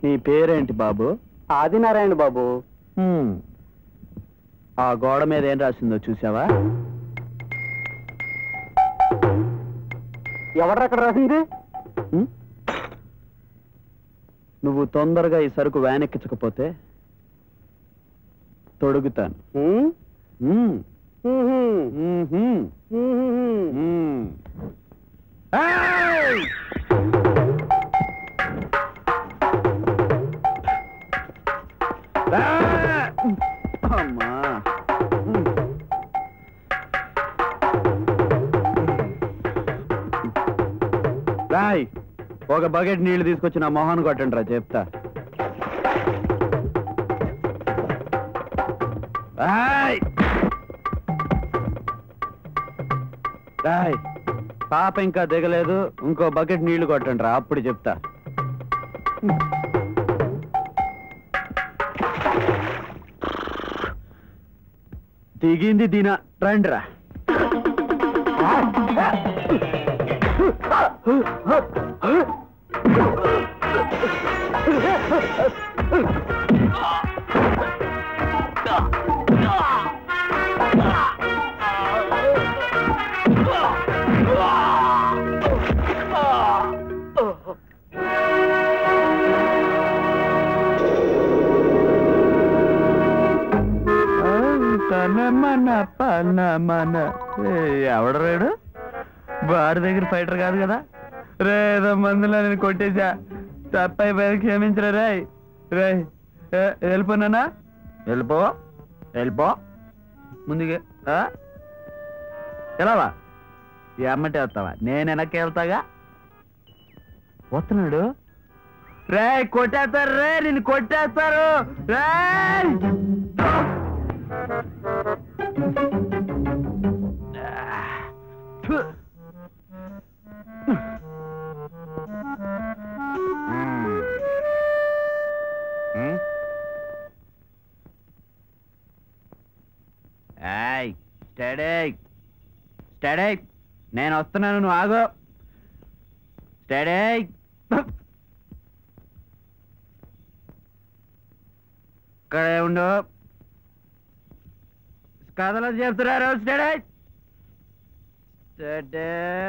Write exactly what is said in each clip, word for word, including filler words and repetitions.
నీ పేరేంటి బాబు? ఆదినారాయణ బాబు. ఆ గోడ మీద ఏం రాసిందో చూసావా? ఎవడక్కడ రాసింది? నువ్వు తొందరగా ఈ సరుకు వ్యాన్ ఎక్కించకపోతే తొడుగుతాను. అమ్మా, రాయ్, ఒక బకెట్ నీళ్లు తీసుకొచ్చి నా మొహాన్ని కొట్టండి రా, చెప్తా. రాయ్, పాప ఇంకా దిగలేదు, ఇంకో బకెట్ నీళ్లు కొట్టండి రా, అప్పుడు చెప్తా. దిగింది దీన, రండి రా. ఎవడరాడు? వాడి దగ్గర ఫైటర్ కాదు కదా. రేదో మందులో నేను కొట్టేశా, తప్పైపోయి క్షమించరా. రాయ్ రాయ్, వెళ్ళిపోనానా? వెళ్ళిపో వెళ్ళిపో ముందుగా. ఎలావా ఎమ్మటే వస్తావా? నేను వెనక్కి వెళ్తాగా. వస్తున్నాడు. రే కొట్టేస్తారు, రే నిన్ను కొట్టేస్తారు. రే స్టడీ స్టడీ, నేను వస్తున్నాను, నువ్వు ఆగు. స్టడీ, ఇక్కడే ఉండు. కథలో చెప్తున్నారు. Study study.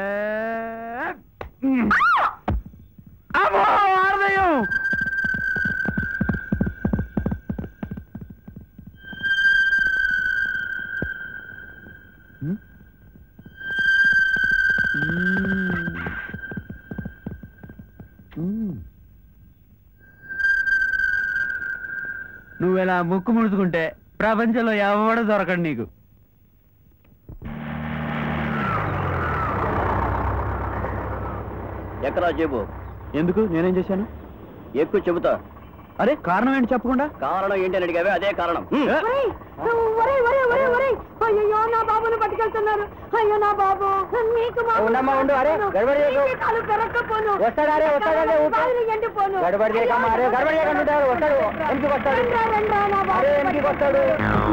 అమ్మో ఆర్దయం. నువ్వెలా ముక్కు ముడుచుకుంటే ప్రపంచంలో ఎవడో దొరకడు నీకు. ఎక్కడా చెప్పు. ఎందుకు? నేనేం చేశాను? ఎక్కువ చెబుతా. అరే కారణం ఏంటి చెప్పకుండా? కారణం ఏంటి అని అడిగావే, అదే కారణం. అయ్యో నా బాబును పట్టుకెళ్తున్నారు. అయ్యో నా బాబు, నీకు పెరక్కపోను, ఎండిపోను. వస్తాడు.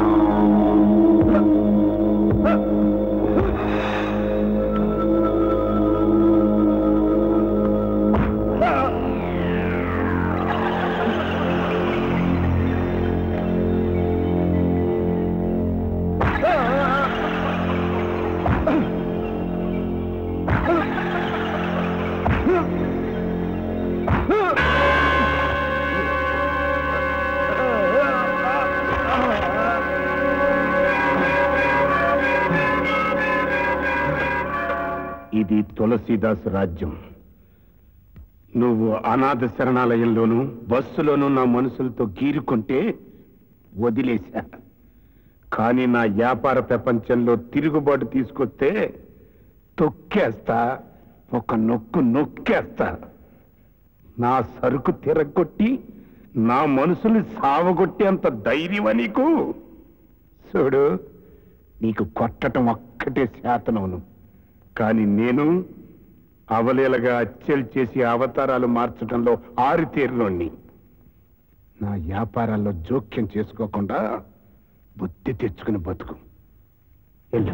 ఇది తులసీదాస్ రాజ్యం. నువ్వు అనాథ శరణాలయంలోనూ బస్సులోనూ నా మనుషులతో గీరుకుంటే వదిలేశా. కానీ నా వ్యాపార ప్రపంచంలో తిరుగుబాటు తీసుకొస్తే తొక్కేస్తా, ఒక నొక్కు నొక్కేస్తా. నా సరుకు తిరగొట్టి నా మనుషుల్ని సావగొట్టేంత ధైర్యమా నీకు? చూడు, నీకు కొట్టడం ఒక్కటే శాతనవును, కానీ నేను అవలీలగా హత్యలు చేసి అవతారాలు మార్చడంలో ఆరితేరినోణ్ణి. నా వ్యాపారాల్లో జోక్యం చేసుకోకుండా బుద్ధి తెచ్చుకుని బతుకు. వెళ్ళు.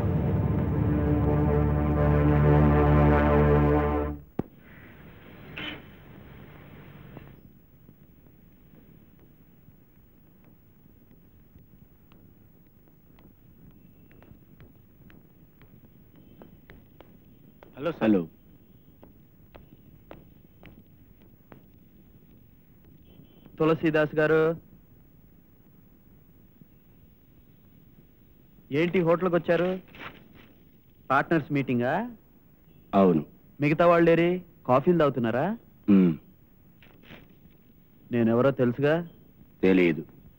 హలో హలో తులసీదాస్ గారు ఏంటి హోటల్కి వచ్చారు? పార్ట్నర్స్ మీటింగా? అవును. మిగతా వాళ్ళేరి కాఫీలు తాగుతున్నారా? నేనెవరో తెలుసుగా? తెలియదు.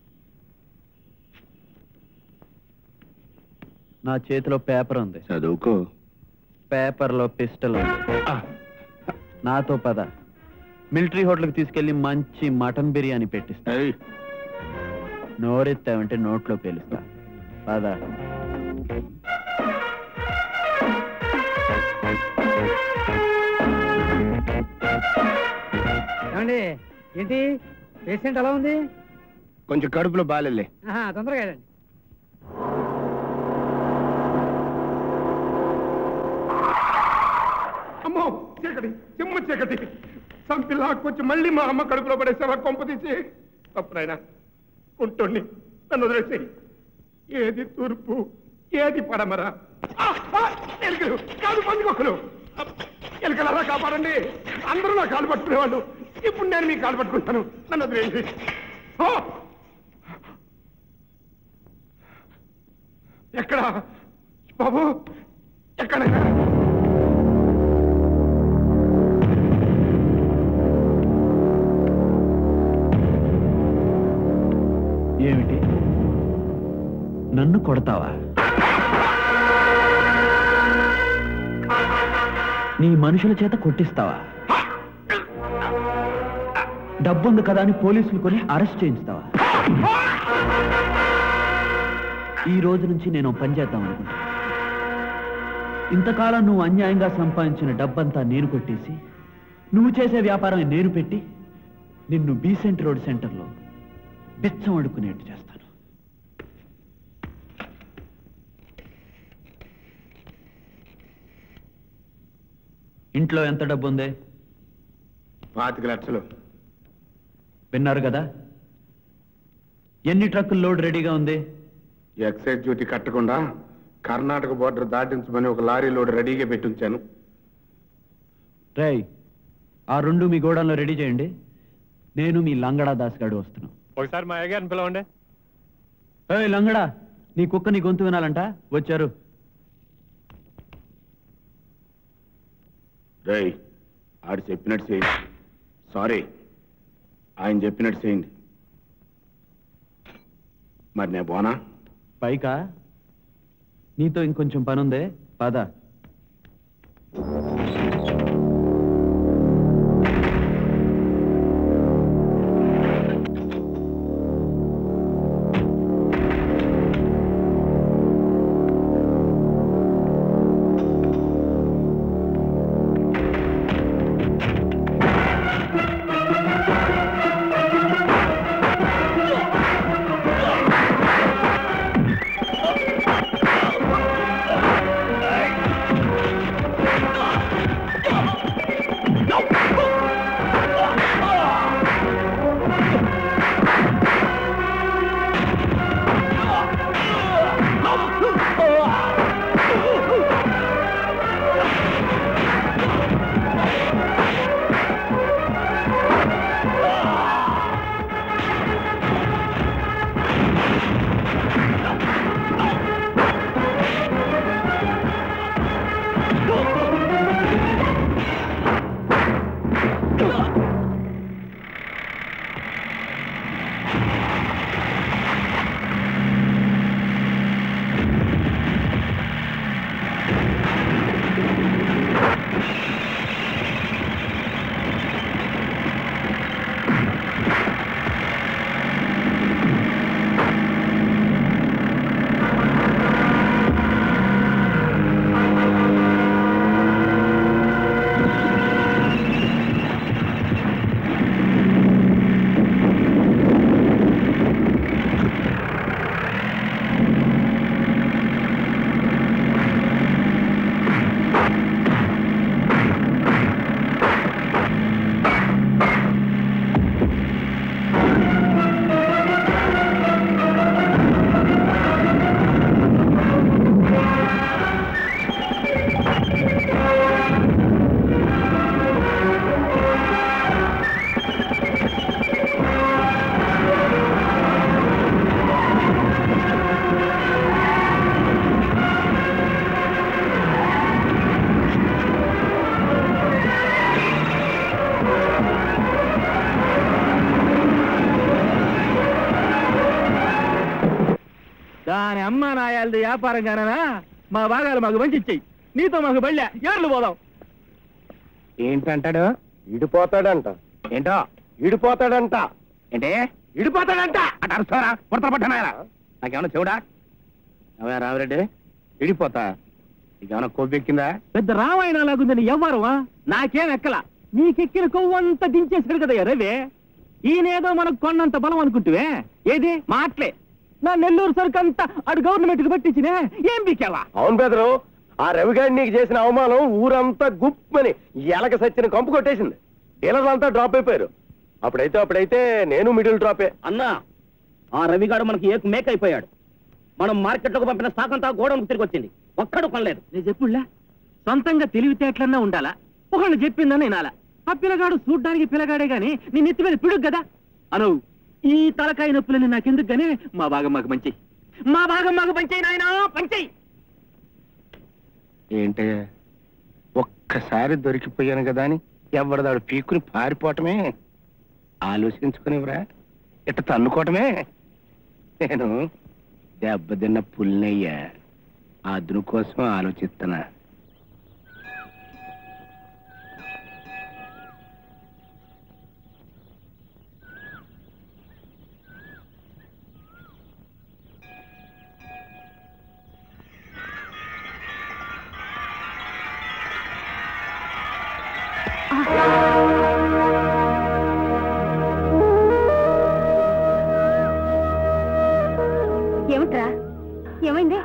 నా చేతిలో పేపర్ ఉంది, చదువుకో. పేపర్లో పిస్టల్ ఉంది. నాతో పద, మిలిటరీ హోటల్కి తీసుకెళ్లి మంచి మటన్ బిర్యానీ పెట్టిస్తా. నోరెత్తావంటే నోట్లో పేలుస్తా. పద. ఏమండి, ఏంటి పేషెంట్ ఎలా ఉంది? కొంచెం కడుపులో బాలే. తొందరగా వెళ్ళండి. అమ్మో చీకటి, చిమ్మ చీకటి. సంపిల్లా కొంచెం మళ్ళీ మా అమ్మ కడుపులో పడేసావా? కొంప తీసి తప్పునైనా ఉంటుండి నన్ను వదిలేసి. ఏది తూర్పు, ఏది పడమర? ఎలుకలు కాదు, పందుకొక్కలు. ఎలుకలలా కాపాడండి. అందరూ నా కాలు పట్టుకునేవాళ్ళు. ఇప్పుడు నేను మీ కాలు పట్టుకుంటాను. నన్ను వదిలేయండి. ఎక్కడ బాబు? ఎక్కడ? ఏమిటి, నన్ను కొడతావా? నీ మనుషుల చేత కొట్టిస్తావా? డబ్బుంది కదా అని పోలీసులు కొని అరెస్ట్ చేయిస్తావా? ఈ రోజు నుంచి నేను పని చేద్దాం అనుకుంటా. ఇంతకాలం నువ్వు అన్యాయంగా సంపాదించిన డబ్బంతా నేను కొట్టేసి, నువ్వు చేసే వ్యాపారం నేను పెట్టి, నిన్ను బీసెంట్ రోడ్ సెంటర్లో బిచ్చం అడుక్కునేట్టు చేస్తాను. ఇంట్లో ఎంత డబ్బు ఉంది? పాతిక లక్షలు. విన్నారు కదా? ఎన్ని ట్రక్కులు లోడ్ రెడీగా ఉంది? ఎక్సైజ్ డ్యూటీ కట్టకుండా కర్ణాటక బోర్డర్ దాటించమని ఒక లారీ లోడ్ రెడీగా పెట్టించాను. రేయ్, ఆ రెండు మీ గోడంలో రెడీ చేయండి. నేను మీ లంగడా దాస్ గారు వస్తున్నాను. ఒకసారి మా అయ్యగారిని పిలవండి. ఏయ్ లంగడా, నీ కుక్క నీ గొంతు వినాలంట. వచ్చారు. రేయ్, ఆడు చెప్పినట్టు చేయండి. సారీ, ఆయన చెప్పినట్టు చేయండి. మరి నేను పోనా? పైకా నీతో ఇంకొంచెం పనుందే, పద. నాయాలది వ్యాపారం కానా మా భాగాలు మాకు మంచి ఇచ్చాయి నీతో మాకు బళ్ళే ఏర్లు పోదాం ఏంటంటాడు ఇడిపోతాడంట ఏంటో ఇడిపోతాడంట ఏంటే ఇడిపోతాడంట అంటే అరుస్తారా పుడతలు పట్టనాయరా నాకేమన్నా చెవుడా అవే రామరెడ్డి ఇడిపోతా నీకేమన్నా కొవ్వెక్కిందా పెద్ద రామాయణ లాగుందని ఎవ్వరవా నాకేం ఎక్కల నీకెక్కిన కొవ్వంతా దించేశాడు కదా రవి ఈయనేదో మనకు కొన్నంత బలం అనుకుంటువే ఏది మాట్లే నా నెల్లూరు సరుకు అంతా అటు గవర్నమెంట్ కు పట్టించినే ఏం బీకేలా అవును బెదరు ఆ రవిగాడి నీకు చేసిన అవమానం ఊరంతా గుప్పని ఎలక సచ్చిన కంపు కొట్టేసింది డీలర్లంతా డ్రాప్ అయిపోయారు అప్పుడైతే అప్పుడైతే నేను మిడిల్ డ్రాపే అన్నా ఆ రవిగాడు మనకి ఏకు మేక్ అయిపోయాడు మనం మార్కెట్లోకి పంపిన స్టాక్ అంతా గోడౌన్కి తిరిగి వచ్చింది ఒక్కడు కొనలేదు నేను చెప్పుళ్ళా సొంతంగా తెలివితేటలన్నా ఉండాలా ఒకళ్ళు చెప్పిందని వినాలా ఆ పిల్లగాడు చూడ్డానికి పిల్లగాడే గాని నీ నెత్తి మీద పిడుగు కదా అను ఈ తలకాయ నొప్పులని నాకెందుకు గానీ మా భాగం మాకు మంచి మా భాగం మాకు పంచేయి నాయనా పంచేయి ఏంటే ఒక్కసారి దొరికిపోయాను కదా అని ఎవరిదాడు పీక్కుని పారిపోవటమే ఆలోచించుకునేవరా ఇట్ట తన్నుకోవటమే నేను దెబ్బతిన్న పుల్నయ్యా అదును కోసం ఆలోచిస్తున్నా ఏమిట్రా ఏమైంది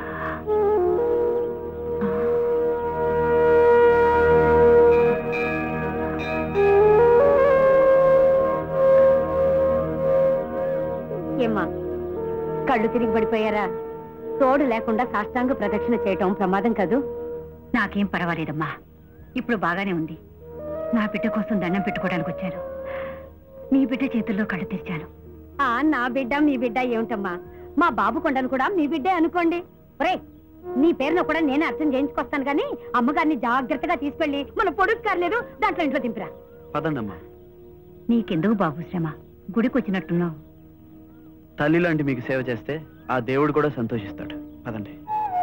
ఏమ్మా కళ్ళు తిరిగి పడిపోయారా తోడు లేకుండా సాష్టాంగ ప్రదక్షిణ చేయటం ప్రమాదం కదూ నాకేం పర్వాలేదమ్మా ఇప్పుడు బాగానే ఉంది నా బిడ్డ కోసం దండం పెట్టుకోవడానికి వచ్చాను మీ బిడ్డ చేతుల్లో కళ్ళు తెరిచాను ఆ నా బిడ్డ మీ బిడ్డ ఏమిటమ్మా మా బాబు కొండను కూడా మీ బిడ్డే అనుకోండి ఒరే నీ పేరును కూడా నేనే అర్థం చేయించుకొస్తాను గానీ అమ్మగారిని జాగ్రత్తగా తీసుకెళ్లి మన పొడుగు కారలేదు దాంట్లో ఇంట్లో దింపిరా పదండమ్మా నీకెందుకు బాబు శ్రమ గుడికి వచ్చినట్టున్నావు తల్లి లాంటి మీకు సేవ చేస్తే ఆ దేవుడు కూడా సంతోషిస్తాడు పదండి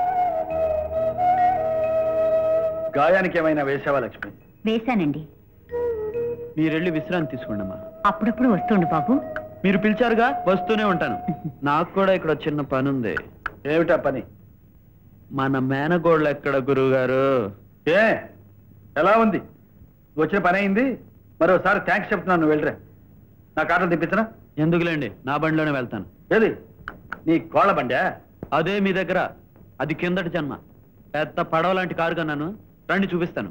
గాయానికి ఏమైనా వేసావా లక్ష్మి వేశానండి మీరెళ్ళి విశ్రాంతి తీసుకోండమ్మా అప్పుడప్పుడు వస్తుండు బాబు మీరు పిలిచారుగా వస్తూనే ఉంటాను నాకు కూడా ఇక్కడ చిన్న పని ఉంది ఏమిటా పని మన మేనగోళ్ళు ఎక్కడ గురువు గారు ఏ ఎలా ఉంది వచ్చిన పని అయింది మరోసారి థ్యాంక్స్ చెప్తున్నాను నువ్వు వెళ్ళరా నా కార్లు తెప్పించనా ఎందుకులేండి నా బండిలోనే వెళ్తాను ఏది నీ కోళ్ళ బండా అదే మీ దగ్గర అది కిందటి జన్మ పెద్ద పడవ లాంటి కారు కన్నాను రండి చూపిస్తాను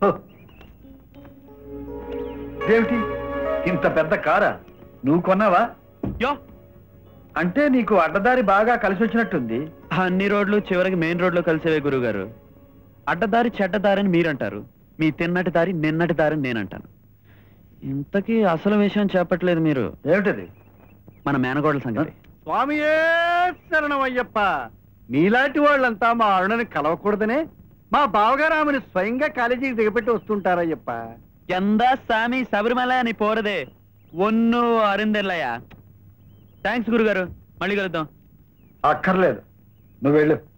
ఏమిటి ఇంత పెద్ద కారా నువ్వు కొన్నావా యో అంటే నీకు అడ్డదారి బాగా కలిసి వచ్చినట్టుంది అన్ని రోడ్లు చివరికి మెయిన్ రోడ్లో కలిసేవే గురుగారు అడ్డదారి చెడ్డదారి అని మీరంటారు మీ తిన్నటి దారి నిన్నటి దారి అని నేనంటాను ఇంతకీ అసలు విషయం చెప్పట్లేదు మీరు ఏమిటది మన మేనగోడల సంగతి స్వామియే శరణమయ్యప్ప మీలాంటి వాళ్ళంతా మా అరుణని కలవకూడదనే మా బావగారామని స్వయంగా కాలేజీకి దిగపెట్టి వస్తుంటారయ్యప్ప ఎంత సామి శబరిమల అని పోరదే ఒన్ను అరిందెల్లయ్యా థ్యాంక్స్ గురుగారు మళ్ళీ కలుద్దాం అక్కర్లేదు నువ్వు వెళ్ళు